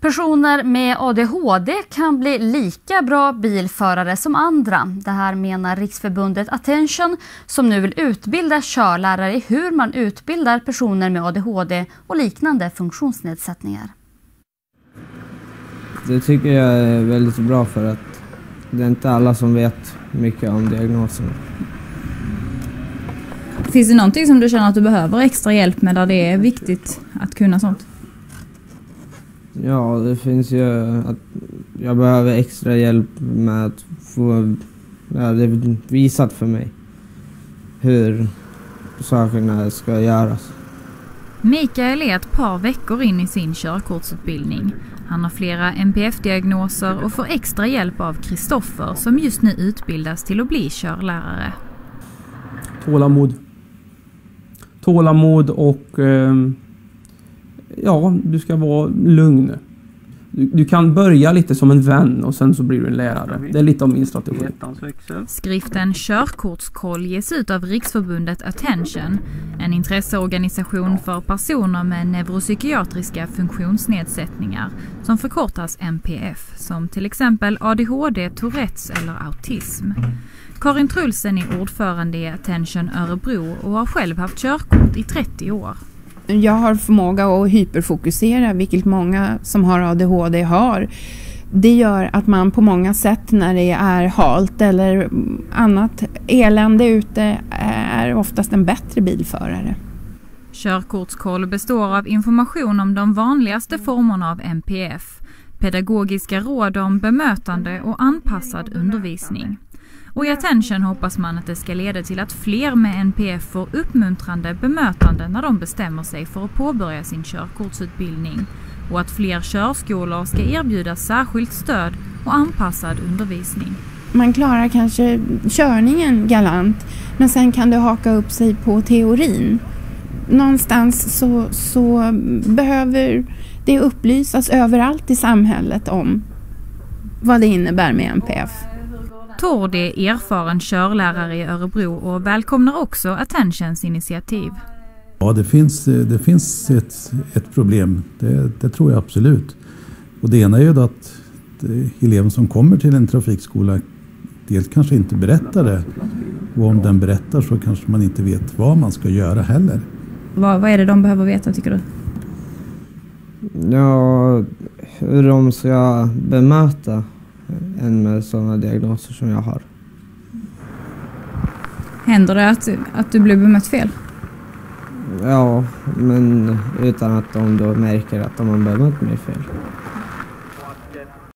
Personer med ADHD kan bli lika bra bilförare som andra. Det här menar Riksförbundet Attention som nu vill utbilda körlärare i hur man utbildar personer med ADHD och liknande funktionsnedsättningar. Det tycker jag är väldigt bra för att det är inte alla som vet mycket om diagnosen. Finns det någonting som du känner att du behöver extra hjälp med där det är viktigt att kunna sånt? Ja, det finns ju att jag behöver extra hjälp med att få det visat för mig hur sakerna ska göras. Mikael är ett par veckor in i sin körkortsutbildning. Han har flera NPF-diagnoser och får extra hjälp av Kristoffer som just nu utbildas till att bli körlärare. Tålamod och du ska vara lugn. Du kan börja lite som en vän och sen så blir du en lärare. Det är lite av min strategi. Skriften Körkortskoll ges ut av Riksförbundet Attention, en intresseorganisation för personer med neuropsykiatriska funktionsnedsättningar som förkortas NPF, som till exempel ADHD, Tourettes eller autism. Karin Trulsen är ordförande i Attention Örebro och har själv haft körkort i 30 år. Jag har förmåga att hyperfokusera, vilket många som har ADHD har. Det gör att man på många sätt när det är halt eller annat elände ute är oftast en bättre bilförare. Körkortskoll består av information om de vanligaste formerna av NPF, pedagogiska råd om bemötande och anpassad undervisning. Och i Attention hoppas man att det ska leda till att fler med NPF får uppmuntrande bemötande när de bestämmer sig för att påbörja sin körkortsutbildning. Och att fler körskolor ska erbjuda särskilt stöd och anpassad undervisning. Man klarar kanske körningen galant, men sen kan det haka upp sig på teorin. Någonstans så behöver det upplysas överallt i samhället om vad det innebär med NPF. Tord är erfaren körlärare i Örebro och välkomnar också Attentions initiativ. Ja, det finns ett problem, det tror jag absolut. Och det ena är ju att eleven som kommer till en trafikskola dels kanske inte berättar det. Och om den berättar så kanske man inte vet vad man ska göra heller. Vad är det de behöver veta, tycker du? Ja, hur de ska bemöta en med sådana diagnoser som jag har. Händer det att du blir bemött fel? Ja, men utan att de då märker att de har bemött mig fel.